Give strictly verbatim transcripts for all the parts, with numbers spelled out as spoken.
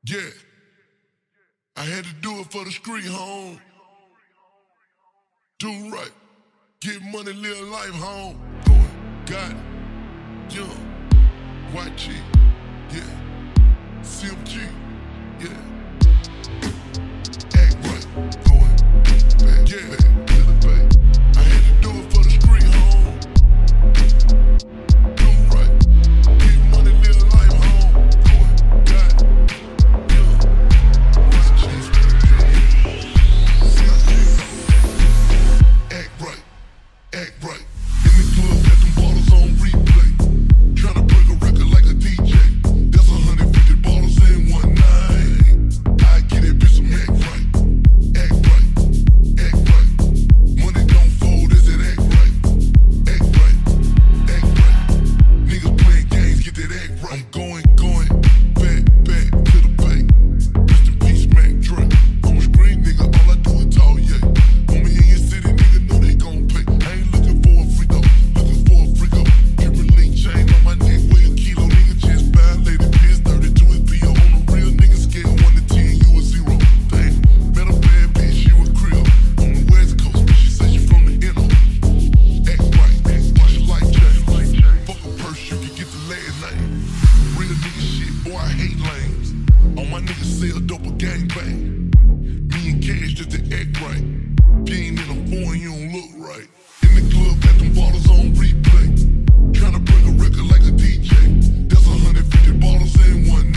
Yeah, I had to do it for the street, home. Do right, get money, live life, home. Going, got it, young, white G, yeah, C M G, yeah. Act right, going, back, yeah, back to the bay. I had to do it for the street, home. Do right, get money, live life, home. Going, got it, young, white G, C M G. Act right, act right. In the club, got them bottles on replay. Tryna break a record like a D J. That's one hundred fifty bottles in one night. I get it, bitch, some act right. Act right, act right. Money don't fold, is it act right? Act right, act right. Niggas playing games, get that act right. I'm going, going, back, back to the bay. Rest in peace, Mac Dre. I'm a screen nigga, all I do is talk, yeah. Homie in your city, nigga know they gon' pay. I ain't looking for a freak up, looking for a freak up. Triple link chain on my neck, weigh a kilo, nigga just violated. Piss thirty-two is P O on the real nigga scale, one to ten, you a zero. Damn, met a bad bitch, you a crib. On the west coast, she said she from the inner. Act right, act right, she like Jay. Fuck a purse, you can get the last name. Real nigga shit, boy, I hate lames. All my niggas sell dope or gangbang. Me and Cash just to act right. If you ain't in a foreign, you don't look right. In the club, got them bottles on replay. Tryna break a record like a D J. That's one hundred fifty bottles in one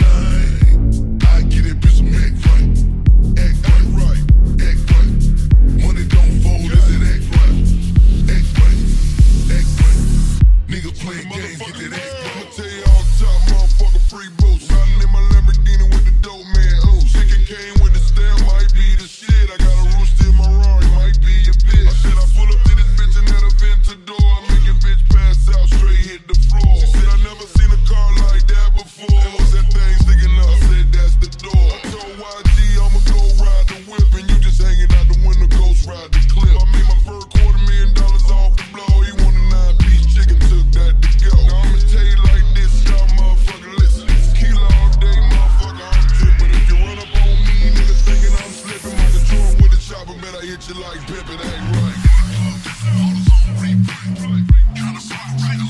night. I get it, bitch, some act right. Act right, right, act right. Money don't fold, is it act right? Act right, act right. Niggas playing games, get that act right. I'ma tell you off top, motherfucker, free boost. Riding in my Lamborghini with the dope man, ooh. Chicken came with the stare, might be the shit. I got a rooster in my Rari, might be your bitch. I said I pull up to this bitch and let her vent to door. I make a bitch pass out, straight hit the floor. She said I never seen a car like that before. And what's that thing sticking up? I said that's the door. I told Y G I'ma go ride the whip, and you just hanging out the window, ghost ride the clip. I made my first quarter million dollars off the blow. He want a nine piece chicken, took that to go. Now I'ma tell you like this, y'all motherfucker listen. Kilo all day, motherfucker, I'm trippin'. If you run up on me, nigga thinking I'm slipping, my control with the chopper, man, I hit you like pimpin', act right.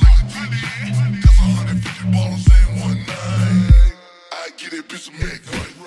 That's one hundred fifty bottles in one night. I get it, bitch, some act right.